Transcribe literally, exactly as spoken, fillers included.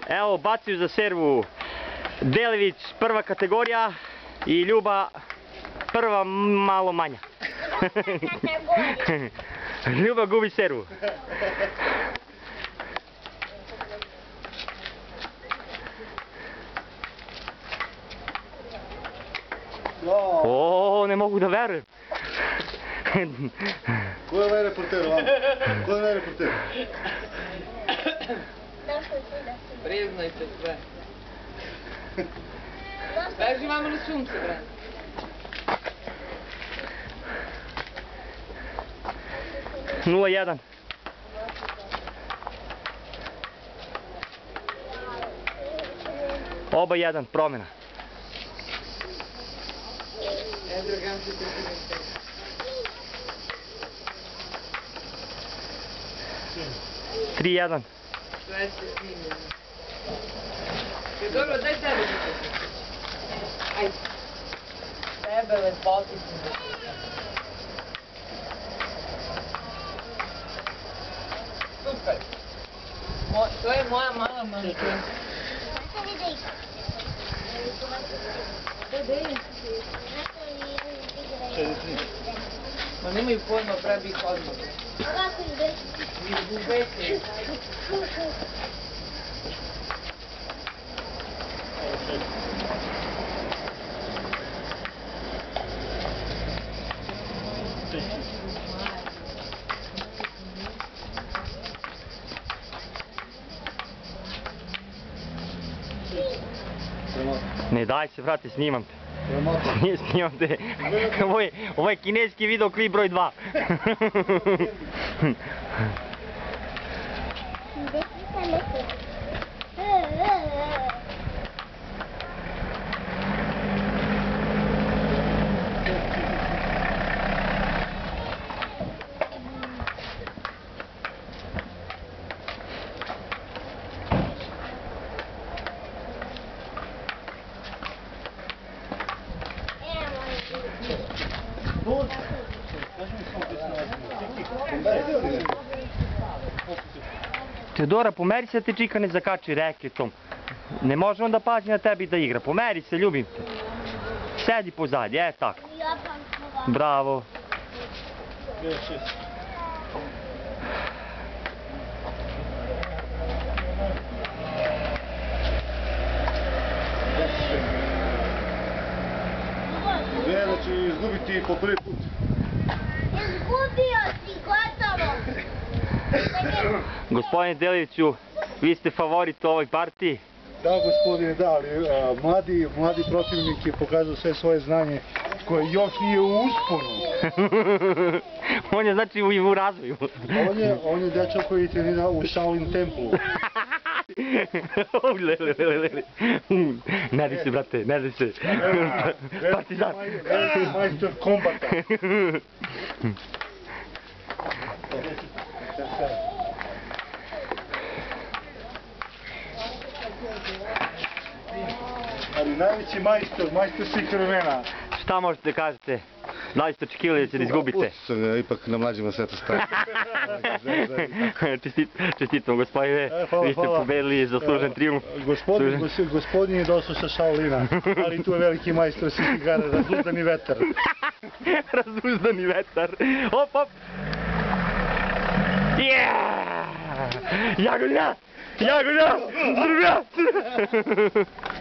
Evo, bacaju za servu Delević prva kategorija i Ljuba prva malo manja. Ljuba gubi servu. O, ne mogu da verujem. Ko je ovaj reporter vama? Ko je ovaj reporter? Priznajte sve. Beži vamo na sunce, bre. nula jedan. Oba jedan, promjena. Dragam se ti se tri jedan. sve se snimljeno. Dobro, daj tebe da se. Ajde. Tebe lepoti se. Super. To je moja mala manjka. Šta da je? Ma nemaju pojma, pravi ih odmah. Ovako ide. Izgubete. Ne daj se, vrati, snimam te. Snimam te. Ovo je kineski video klip broj dva. Teodora, pomeri se da te čika ne zakači reketom. Ne može on da pazi na tebi da igra. Pomeri se, ljubim te. Sedi pozadnje, e tako. Bravo. Gleda da će izgubiti po prvi put. Izgubio si, gotovo. Gospodine Deleviću, vi ste favorit u ovoj partiji. Da, gospodine, da, ali mladi, mladi protivnik je pokazao sve svoje znanje koje još nije u usponu. On je znači u, u razvoju. On je, on je dečak koji trenira u Shaolin Templu. Ne di se, brate, ne di se. Partizan. Majstor kombata. Ali najveći majstor, majstor svih vremena. Šta možete da kažete? Da li ste očekivali da ćete izgubite? Ipak na mlađima sve to stavio. Čestitam, gospodine, vi ste pobedili zaslužen trijumf. Gospodin je došao sa Shaolina, ali tu je veliki majstor svih igara, razuzdani vetar. Razuzdani vetar. Op, op. Yeah! Jagodina! Jagodina! Srbija!